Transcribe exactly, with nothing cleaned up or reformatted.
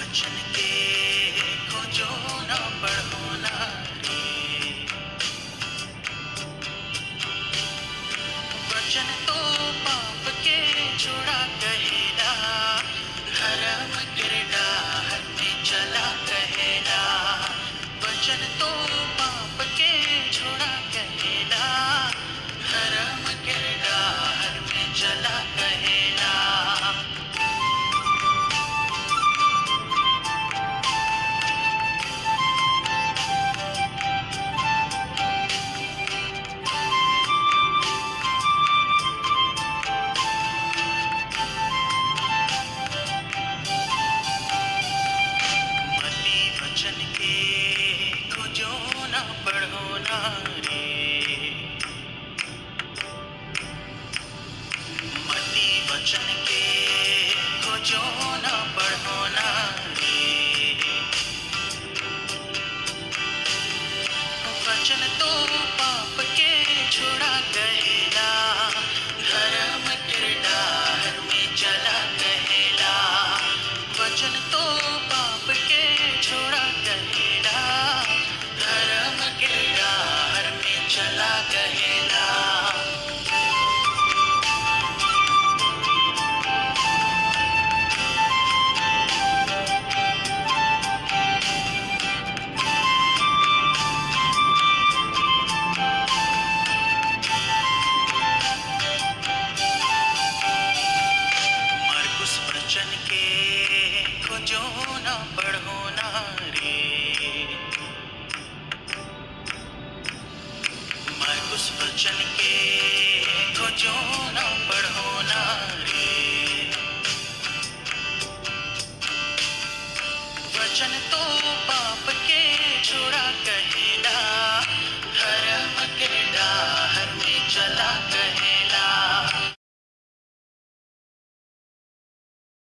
वचन के खोजो ना पढ़ो ना रे। वचन तो पाप के छुड़ा कहेला, धर्म के डाहर में चला कहेला। वचन तो पाप के छुड़ा कहेला, धर्म के डाहर में चला कहेला। वचन तो